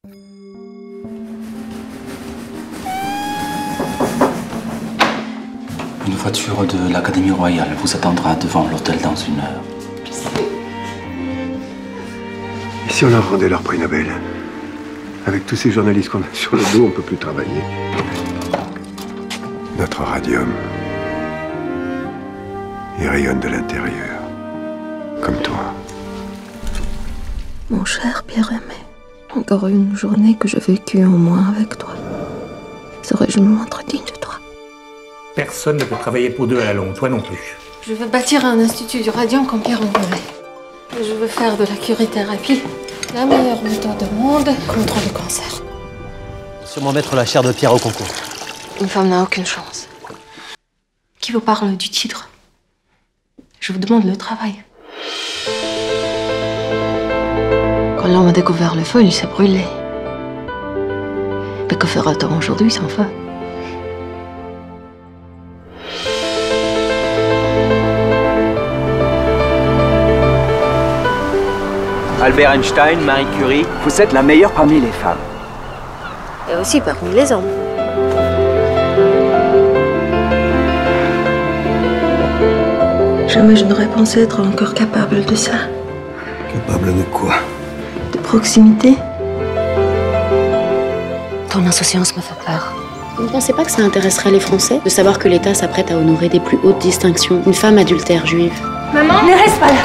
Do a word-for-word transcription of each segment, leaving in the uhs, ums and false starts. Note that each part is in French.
Une voiture de l'Académie royale vous attendra devant l'hôtel dans une heure. Et si on leur rendait leur prix Nobel? Avec tous ces journalistes qu'on a sur le dos, on peut plus travailler. Notre radium, il rayonne de l'intérieur, comme toi. Mon cher Pierre-Aimé, encore une journée que j'ai vécue au moins avec toi. Serais-je me montre digne de toi? Personne ne peut travailler pour deux à la longue, toi non plus. Je veux bâtir un institut du radium comme Pierre Envolé. Je veux faire de la curithérapie la meilleure méthode au monde contre le cancer. Sûrement mettre la chair de pierre au concours. Une femme n'a aucune chance. Qui vous parle du titre? Je vous demande le travail. Quand l'homme a découvert le feu, il s'est brûlé. Mais que fera-t-on aujourd'hui sans feu? Albert Einstein, Marie Curie, vous êtes la meilleure parmi les femmes. Et aussi parmi les hommes. Jamais je n'aurais pensé être encore capable de ça. Capable de quoi? De proximité. Ton insouciance me fait peur. Vous ne pensez pas que ça intéresserait les Français de savoir que l'État s'apprête à honorer des plus hautes distinctions une femme adultère juive? Maman, ne reste pas là.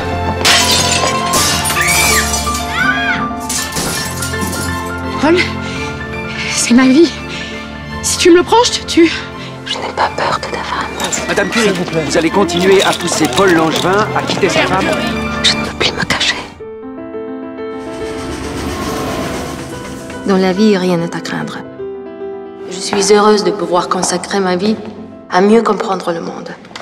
Paul, c'est ma vie. Si tu me le prends, je te tue. Je n'ai pas peur de ta femme. Madame Curie, vous, vous allez continuer à pousser Paul Langevin à quitter sa femme? Je ne peux plus me cacher. Dans la vie, rien n'est à craindre. Je suis heureuse de pouvoir consacrer ma vie à mieux comprendre le monde.